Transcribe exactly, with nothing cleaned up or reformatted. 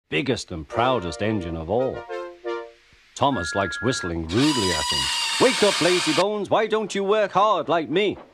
biggest and proudest engine of all. Thomas likes whistling rudely at him. Wake up, lazy bones, why don't you work hard like me?